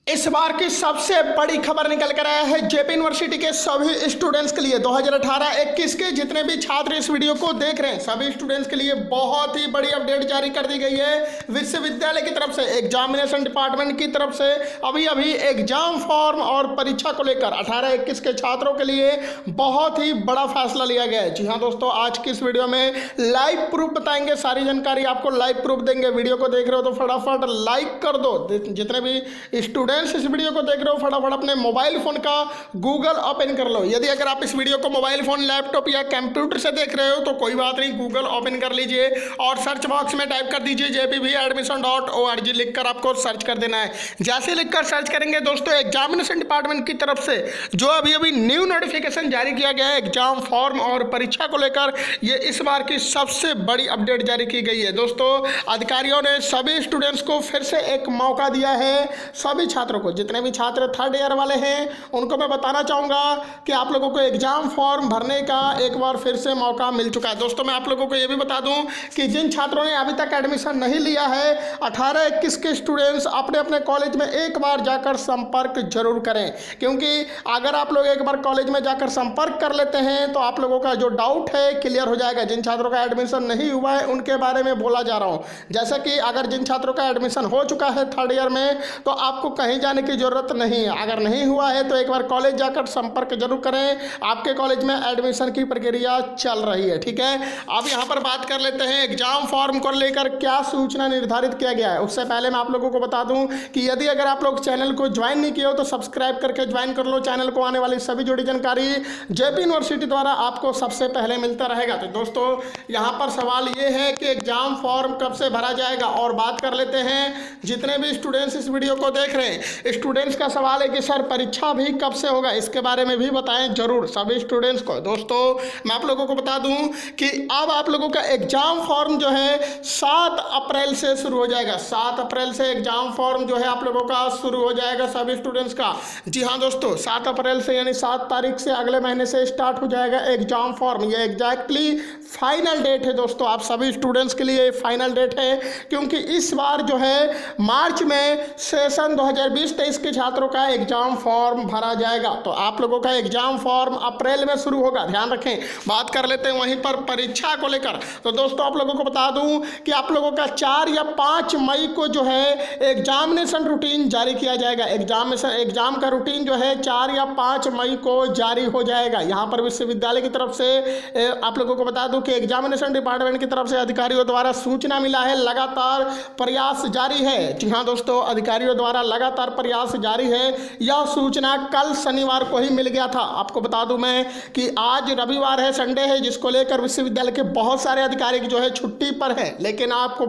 इस बार की सबसे बड़ी खबर निकल कर आया है जेपी यूनिवर्सिटी के सभी स्टूडेंट्स के लिए 2018-21 के जितने भी छात्र इस वीडियो को देख रहे हैं सभी स्टूडेंट्स के लिए बहुत ही बड़ी अपडेट जारी कर दी गई है। विश्वविद्यालय की तरफ से एग्जामिनेशन डिपार्टमेंट की तरफ से अभी एग्जाम फॉर्म और परीक्षा को लेकर 18-21 के छात्रों के लिए बहुत ही बड़ा फैसला लिया गया है। जी हाँ दोस्तों, आज की इस वीडियो में लाइव प्रूफ बताएंगे, सारी जानकारी आपको लाइव प्रूफ देंगे। वीडियो को देख रहे हो तो फटाफट लाइक कर दो। जितने भी स्टूडेंट्स इस वीडियो को देख रहे हो फटाफट अपने मोबाइल फोन का गूगल ओपन कर लो। यदि अगर आप इस वीडियो को मोबाइल फोन, लैपटॉप या कंप्यूटर से देख रहे हो तो कोई बात नहीं, गूगल ओपन कर लीजिए और सर्च बॉक्स में टाइप कर दीजिए jpbadmission.org लिखकर आपको सर्च कर देना है। जैसे लिखकर सर्च करेंगे दोस्तों, एग्जामिनेशन डिपार्टमेंट की तरफ से जो अभी न्यू नोटिफिकेशन जारी किया गया है एग्जाम फॉर्म और परीक्षा को लेकर, ये इस बार की सबसे बड़ी अपडेट जारी की गई है। दोस्तों, अधिकारियों ने सभी स्टूडेंट्स को फिर से एक मौका दिया है। सभी छात्रों को, जितने भी छात्र थर्ड ईयर वाले हैं उनको मैं बताना चाहूँगा कि आप लोगों को एग्जाम फॉर्म भरने का एक बार फिर से मौका मिल चुका है। दोस्तों, मैं आप लोगों को ये भी बता दूं कि जिन छात्रों ने अभी तक एडमिशन नहीं लिया है 18-21 के स्टूडेंट्स अपने अपने कॉलेज में एक बार जाकर संपर्क जरूर करें, क्योंकि अगर आप लोग एक बार कॉलेज में जाकर संपर्क कर लेते हैं तो आप लोगों का जो डाउट है क्लियर हो जाएगा। जिन छात्रों का एडमिशन नहीं हुआ है उनके बारे में बोला जा रहा हूँ। जैसे कि अगर जिन छात्रों का एडमिशन हो चुका है थर्ड ईयर में तो आपको कहीं जाने की जरूरत नहीं है। अगर नहीं हुआ है तो एक बार कॉलेज जाकर संपर्क जरूर करें। आपके कॉलेज में एडमिशन की प्रक्रिया चल रही है, ठीक है। अब यहाँ पर बात कर लेते हैं एग्जाम फॉर्म को लेकर क्या सूचना निर्धारित किया गया है। उससे पहले मैं आप लोगों को बता दूं कि यदि अगर आप लोग चैनल को ज्वाइन नहीं किए हो तो सब्सक्राइब करके ज्वाइन कर लो। चैनल को आने वाली सभी जुड़ी जानकारी जेपी यूनिवर्सिटी द्वारा आपको सबसे पहले मिलता रहेगा। तो दोस्तों, यहाँ पर सवाल ये है कि एग्जाम फॉर्म कब से भरा जाएगा। और बात कर लेते हैं जितने भी स्टूडेंट्स इस वीडियो को देख रहे हैं, स्टूडेंट्स का सवाल है कि सर परीक्षा भी कब से होगा, इसके बारे में भी बताएं जरूर सभी स्टूडेंट्स को। दोस्तों, मैं आप लोगों को बता दूं कि अब आप लोगों का एग्जाम फॉर्म जो है 7 अप्रैल से शुरू हो जाएगा। 7 अप्रैल से एग्जाम फॉर्म जो है आप लोगों का शुरू हो जाएगा सभी स्टूडेंट्स का। जी हाँ दोस्तों, 7 अप्रैल से यानी 7 तारीख से अगले महीने से स्टार्ट हो जाएगा एग्जाम फॉर्म। ये एग्जैक्टली फाइनल डेट है दोस्तों, आप सभी स्टूडेंट्स के लिए फाइनल डेट है, क्योंकि इस बार जो है मार्च में सेशन 2020-23 के छात्रों का एग्जाम फॉर्म भरा जाएगा। तो आप लोगों का एग्जाम फॉर्म अप्रैल में शुरू होगा, ध्यान रखें। बात कर लेते हैं वहीं पर परीक्षा को लेकर। तो दोस्तों, आप लोगों को बता दूं कि आप लोगों का 4 या 5 मई को जो है एग्जामिनेशन रूटीन जारी किया जाएगा। एग्जाम का रूटीन जो है 4 या 5 मई को जारी हो जाएगा। यहाँ पर विश्वविद्यालय की तरफ से आप लोगों को बता दूं कि एग्जामिनेशन डिपार्टमेंट की तरफ से अधिकारियों द्वारा सूचना मिला है, लगातार प्रयास जारी है। जी हाँ दोस्तों, अधिकारियों द्वारा लगातार प्रयास जारी है। यह सूचना कल शनिवार को ही मिल गया था। आपको बता दूं मैं कि आज रविवार है, संडे है, जिसको लेकर विश्वविद्यालय के बहुत सारे अधिकारी जो है छुट्टी पर है। लेकिन आपको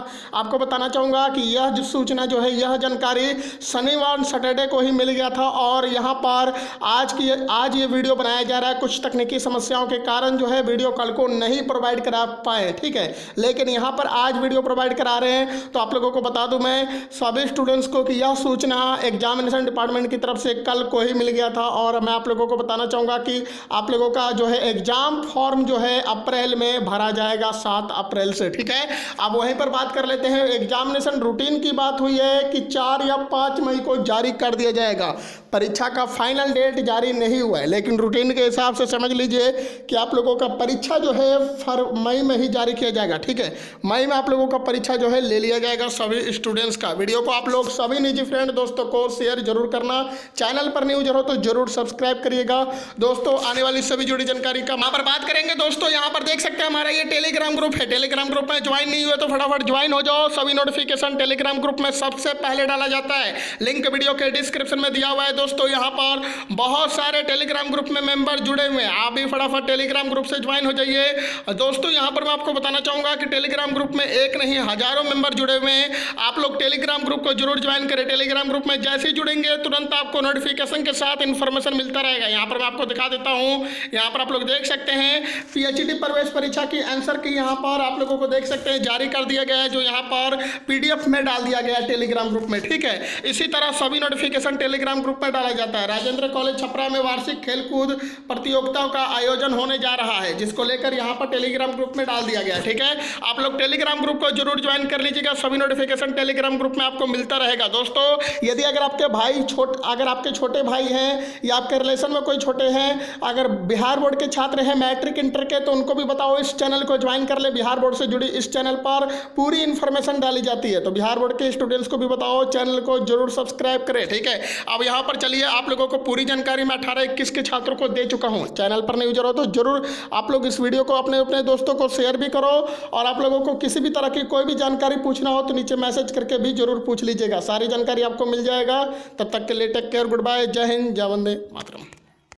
बताना चाहूँगा कि यह जो सूचना जो है, यह जानकारी शनिवार सैटरडे को ही मिल गया था। और यहाँ पर आज ये वीडियो बनाया जा रहा है। कुछ तकनीकी समस्याओं के कारण जो है वीडियो कल को नहीं प्रोवाइड करा पाए, ठीक है, लेकिन यहाँ पर आज वीडियो प्रोवाइड करा रहे हैं। तो आप लोगों को बता दूं मैं सभी स्टूडेंट्स को कि यह सूचना एग्जामिनेशन डिपार्टमेंट की तरफ से कल को ही मिल गया था। और मैं आप लोगों को बताना चाहूँगा कि आप लोगों का जो है एग्जाम फॉर्म जो है अप्रैल में भरा जाएगा, 7 अप्रैल से, ठीक है। अब वहीं पर बात कर लेते हैं एग्जामिनेशन रूटीन की। बात हुई है कि 4 या 5 मई को जारी कर दिया जाएगा। परीक्षा का फाइनल डेट जारी नहीं हुआ है, लेकिन रूटीन के हिसाब से समझ लीजिए कि आप लोगों का परीक्षा जो है मई में ही जारी किया जाएगा, ठीक है। मई में आप लोगों का परीक्षा जो है ले लिया जाएगा सभी स्टूडेंट्स का। वीडियो को आप लोग सभी निजी फ्रेंड दोस्तों को शेयर जरूर करना। चैनल पर न्यू हो तो जरूर सब्सक्राइब करिएगा दोस्तों। आने वाली सभी जुड़ी जानकारी का वहाँ पर बात करेंगे। दोस्तों, यहाँ पर देख सकते हैं हमारा ये टेलीग्राम ग्रुप है। टेलीग्राम ग्रुप में ज्वाइन नहीं हुए तो फटाफट ज्वाइन हो जाओ। सभी नोटिफिकेशन टेलीग्राम ग्रुप में सबसे पहले डाला जाता है। लिंक वीडियो के डिस्क्रिप्शन में दिया हुआ है। दोस्तों, यहाँ पर बहुत सारे टेलीग्राम ग्रुप में मेंबर जुड़े हुए हैं, आप भी फटाफट टेलीग्राम ग्रुप से ज्वाइन हो जाइए। दोस्तों, यहाँ पर मैं आपको बताना चाहूँगा कि टेलीग्राम ग्रुप में एक नहीं हजारों मेंबर जुड़े हुए हैं। आप लोग टेलीग्राम ग्रुप को जरूर ज्वाइन करें। टेलीग्राम ग्रुप में जैसे ही जुड़ेंगे तुरंत आपको नोटिफिकेशन के साथ इन्फॉर्मेशन मिलता रहेगा। यहाँ पर मैं आपको दिखा देता हूँ। यहाँ पर आप लोग देख सकते हैं पीएचडी प्रवेश परीक्षा की आंसर की यहाँ पर आप लोगों को देख सकते हैं जारी कर दिया गया है, जो यहाँ पर पीडीएफ में डाल दिया गया है टेलीग्राम ग्रुप में, ठीक है। इसी तरह सभी नोटिफिकेशन टेलीग्राम ग्रुप में डाला जाता है। राजेंद्र कॉलेज छपरा में वार्षिक खेलकूद प्रतियोगिताओं का आयोजन होने जा रहा है, जिसको लेकर यहाँ पर टेलीग्राम ग्रुप में डाल दिया गया, ठीक है। आप लोग टेलीग्राम ग्रुप को जरूर ज्वाइन कर लीजिएगा। सभी नोटिफिकेशन टेलीग्राम ग्रुप में आपको मिलता रहेगा। दोस्तों, यदि अगर आपके भाई अगर आपके छोटे भाई हैं या आपके रिलेशन में कोई छोटे हैं, अगर बिहार बोर्ड के छात्र हैं मैट्रिक इंटर के, तो उनको भी बताओ इस चैनल को ज्वाइन कर ले। बिहार बोर्ड से जुड़ी इस चैनल पर पूरी इंफॉर्मेशन डाली जाती है, तो बिहार बोर्ड के स्टूडेंट्स को भी बताओ चैनल को जरूर सब्सक्राइब करें। ठीक है, अब यहाँ पर चलिए आप लोगों को पूरी जानकारी मैं 18-21 के छात्रों को दे चुका हूँ। चैनल पर नहीं हो तो जरूर आप लोग इस वीडियो को अपने दोस्तों को शेयर भी करो, और आप लोगों को किसी भी तरह की कोई भी जानकारी पूछना हो तो नीचे मैसेज करके भी जरूर पूछ लीजिएगा, सारी जानकारी आपको मिल जाएगा। तब तक के लिए टेक केयर, गुड बाय, जय हिंद, जय वंदे मातरम।